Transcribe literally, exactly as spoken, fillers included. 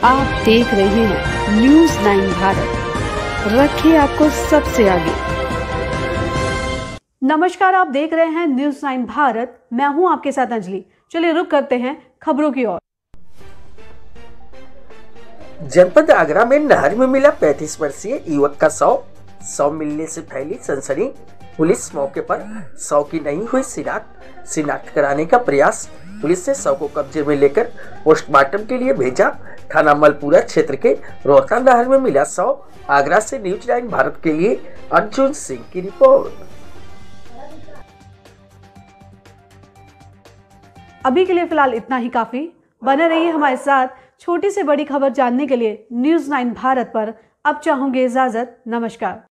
आप देख रहे हैं न्यूज नाइन भारत, रखिए आपको सबसे आगे। नमस्कार, आप देख रहे हैं न्यूज नाइन भारत, मैं हूं आपके साथ अंजलि। चलिए रुक करते हैं खबरों की ओर। जनपद आगरा में नहर में मिला पैंतीस वर्षीय युवक का शव। शव मिलने से फैली सनसनी। पुलिस मौके पर शव की नहीं हुई शिनाख्त शिनाख्त कराने का प्रयास। पुलिस ने शव को कब्जे में लेकर पोस्टमार्टम के लिए भेजा। थाना मलपुरा क्षेत्र के रोहता नहर में मिला शव। आगरा से न्यूज नाइन भारत के लिए अर्जुन सिंह की रिपोर्ट। अभी के लिए फिलहाल इतना ही काफी। बने रहिए हमारे साथ। छोटी से बड़ी खबर जानने के लिए न्यूज नाइन भारत पर अब चाहूंगी इजाजत। नमस्कार।